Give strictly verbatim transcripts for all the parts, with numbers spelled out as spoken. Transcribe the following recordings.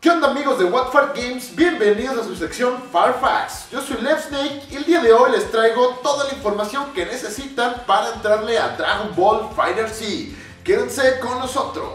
¿Qué onda amigos de What Far Games? Bienvenidos a su sección Far Facts. Yo soy LevSnake y el día de hoy les traigo toda la información que necesitan para entrarle a Dragon Ball FighterZ. Quédense con nosotros.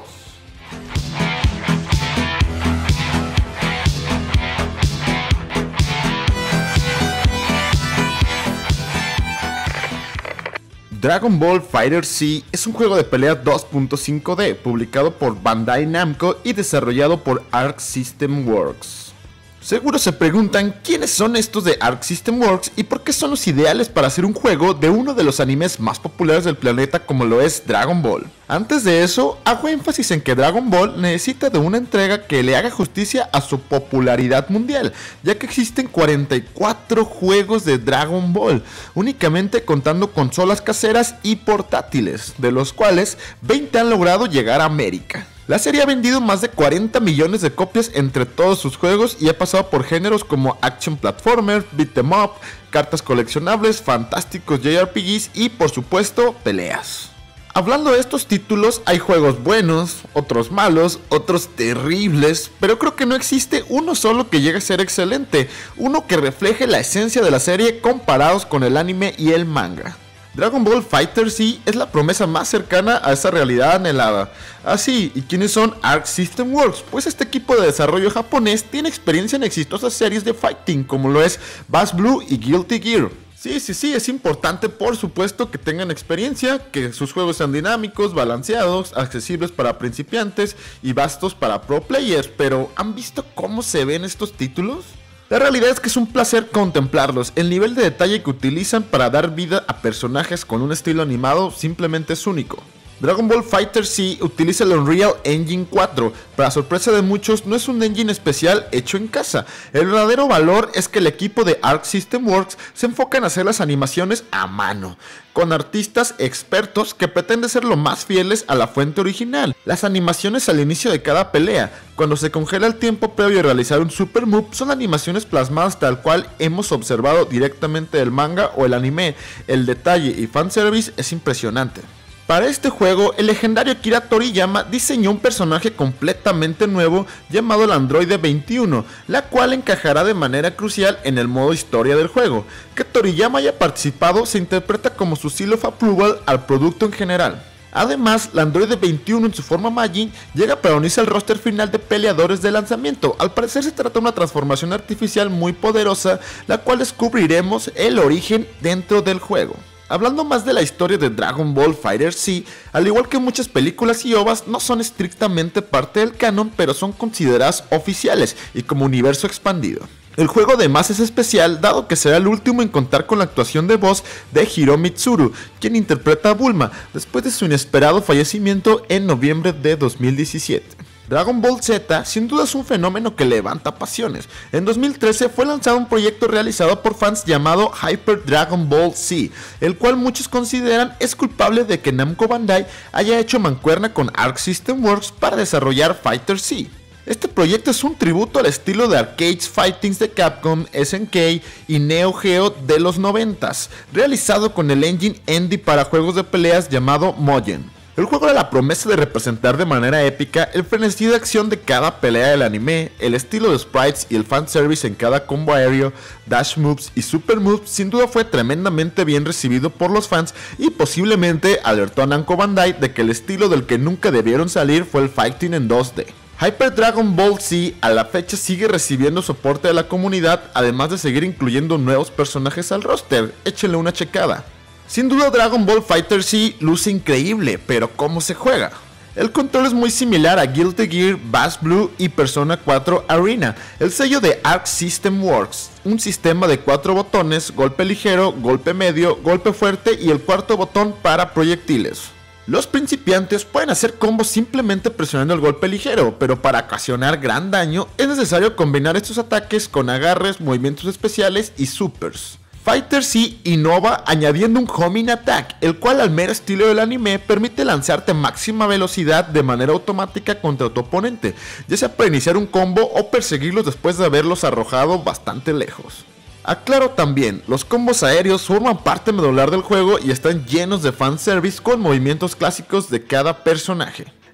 Dragon Ball FighterZ es un juego de pelea dos punto cinco D, publicado por Bandai Namco y desarrollado por Arc System Works. Seguro se preguntan quiénes son estos de Arc System Works y por qué son los ideales para hacer un juego de uno de los animes más populares del planeta como lo es Dragon Ball. Antes de eso, hago énfasis en que Dragon Ball necesita de una entrega que le haga justicia a su popularidad mundial, ya que existen cuarenta y cuatro juegos de Dragon Ball, únicamente contando consolas caseras y portátiles, de los cuales veinte han logrado llegar a América. La serie ha vendido más de cuarenta millones de copias entre todos sus juegos y ha pasado por géneros como Action Platformer, Beat 'em Up, cartas coleccionables, fantásticos J R P Gs y por supuesto peleas. Hablando de estos títulos, hay juegos buenos, otros malos, otros terribles, pero creo que no existe uno solo que llegue a ser excelente, uno que refleje la esencia de la serie comparados con el anime y el manga. Dragon Ball FighterZ es la promesa más cercana a esa realidad anhelada. Así, ¿y quiénes son Arc System Works? Pues este equipo de desarrollo japonés tiene experiencia en exitosas series de fighting como lo es BlazBlue y Guilty Gear. Sí, sí, sí, es importante por supuesto que tengan experiencia, que sus juegos sean dinámicos, balanceados, accesibles para principiantes y vastos para pro players, pero ¿han visto cómo se ven estos títulos? La realidad es que es un placer contemplarlos, el nivel de detalle que utilizan para dar vida a personajes con un estilo animado simplemente es único. Dragon Ball FighterZ utiliza el Unreal Engine cuatro, para sorpresa de muchos no es un engine especial hecho en casa, el verdadero valor es que el equipo de Arc System Works se enfoca en hacer las animaciones a mano, con artistas expertos que pretenden ser lo más fieles a la fuente original. Las animaciones al inicio de cada pelea, cuando se congela el tiempo previo a realizar un super move, son animaciones plasmadas tal cual hemos observado directamente del manga o el anime. El detalle y fanservice es impresionante. Para este juego, el legendario Akira Toriyama diseñó un personaje completamente nuevo llamado el Androide veintiuno, la cual encajará de manera crucial en el modo historia del juego. Que Toriyama haya participado se interpreta como su seal of approval al producto en general. Además, la Androide veintiuno en su forma Majin llega para unirse al roster final de peleadores de lanzamiento. Al parecer se trata de una transformación artificial muy poderosa, la cual descubriremos el origen dentro del juego. Hablando más de la historia de Dragon Ball FighterZ, al igual que muchas películas y ovas, no son estrictamente parte del canon, pero son consideradas oficiales y como universo expandido. El juego además es especial, dado que será el último en contar con la actuación de voz de Hiro Mitsuru, quien interpreta a Bulma, después de su inesperado fallecimiento en noviembre de dos mil diecisiete. Dragon Ball Z sin duda es un fenómeno que levanta pasiones. En dos mil trece fue lanzado un proyecto realizado por fans llamado Hyper Dragon Ball Z, el cual muchos consideran es culpable de que Namco Bandai haya hecho mancuerna con Arc System Works para desarrollar FighterZ. Este proyecto es un tributo al estilo de arcades fightings de Capcom, S N K y Neo Geo de los noventas, realizado con el engine indie para juegos de peleas llamado Mugen. El juego era la promesa de representar de manera épica el frenesí de acción de cada pelea del anime, el estilo de sprites y el fanservice en cada combo aéreo, dash moves y super moves sin duda fue tremendamente bien recibido por los fans y posiblemente alertó a Namco Bandai de que el estilo del que nunca debieron salir fue el fighting en dos D. Hyper Dragon Ball Z a la fecha sigue recibiendo soporte de la comunidad, además de seguir incluyendo nuevos personajes al roster, échenle una checada. Sin duda Dragon Ball FighterZ luce increíble, pero ¿cómo se juega? El control es muy similar a Guilty Gear, BlazBlue y Persona cuatro Arena, el sello de Arc System Works, un sistema de cuatro botones, golpe ligero, golpe medio, golpe fuerte y el cuarto botón para proyectiles. Los principiantes pueden hacer combos simplemente presionando el golpe ligero, pero para ocasionar gran daño es necesario combinar estos ataques con agarres, movimientos especiales y supers. FighterZ innova añadiendo un homing attack, el cual al mero estilo del anime permite lanzarte a máxima velocidad de manera automática contra tu oponente, ya sea para iniciar un combo o perseguirlos después de haberlos arrojado bastante lejos. Aclaro también, los combos aéreos forman parte medular del juego y están llenos de fanservice con movimientos clásicos de cada personaje.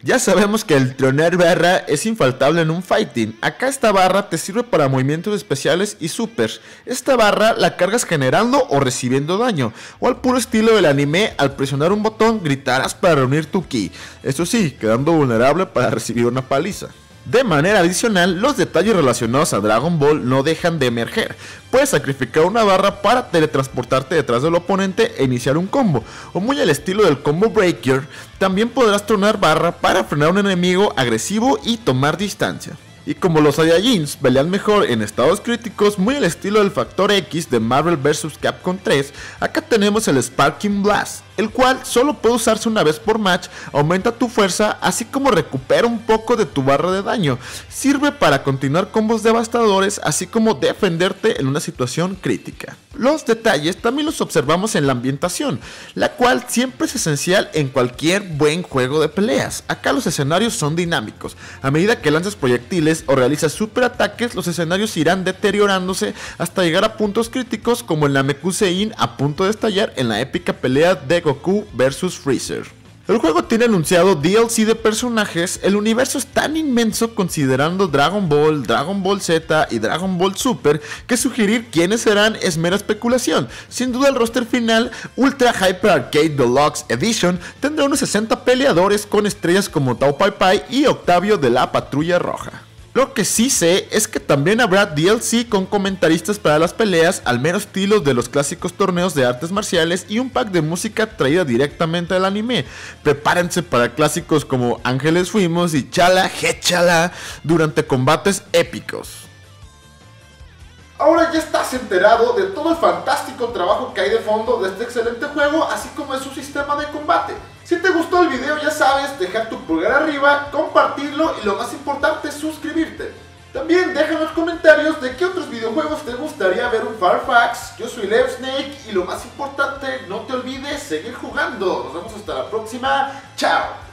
Ya sabemos que el tronar barra es infaltable en un fighting. Acá esta barra te sirve para movimientos especiales y supers. Esta barra la cargas generando o recibiendo daño, o al puro estilo del anime, al presionar un botón gritarás para reunir tu ki. Eso sí, quedando vulnerable para recibir una paliza. De manera adicional, los detalles relacionados a Dragon Ball no dejan de emerger. Puedes sacrificar una barra para teletransportarte detrás del oponente e iniciar un combo, o muy al estilo del combo breaker, también podrás tronar barra para frenar a un enemigo agresivo y tomar distancia. Y como los Saiyajins pelean mejor en estados críticos, muy al estilo del Factor X de Marvel versus. Capcom tres, acá tenemos el Sparking Blast, el cual solo puede usarse una vez por match, aumenta tu fuerza, así como recupera un poco de tu barra de daño. Sirve para continuar combos devastadores, así como defenderte en una situación crítica. Los detalles también los observamos en la ambientación, la cual siempre es esencial en cualquier buen juego de peleas. Acá los escenarios son dinámicos. A medida que lanzas proyectiles o realizas super ataques, los escenarios irán deteriorándose hasta llegar a puntos críticos, como el Namekusein a punto de estallar en la épica pelea de Goku versus Freezer. El juego tiene anunciado D L C de personajes. El universo es tan inmenso, considerando Dragon Ball, Dragon Ball Z y Dragon Ball Super, que sugerir quiénes serán es mera especulación. Sin duda el roster final, Ultra Hyper Arcade Deluxe Edition, tendrá unos sesenta peleadores con estrellas como Tao Pai Pai y Octavio de la Patrulla Roja. Lo que sí sé es que también habrá D L C con comentaristas para las peleas, al mero estilo de los clásicos torneos de artes marciales, y un pack de música traída directamente del anime. Prepárense para clásicos como Ángeles Fuimos y Chala Hechala durante combates épicos. Ahora ya estás enterado de todo el fantástico trabajo que hay de fondo de este excelente juego, así como de su sistema de combate. Si te gustó el video, ya sabes, dejar tu pulgar arriba, compartirlo y lo más importante, suscribirte. También deja en los comentarios de qué otros videojuegos te gustaría ver un Farfax. Yo soy Lev Snake y lo más importante, no te olvides seguir jugando. Nos vemos hasta la próxima. Chao.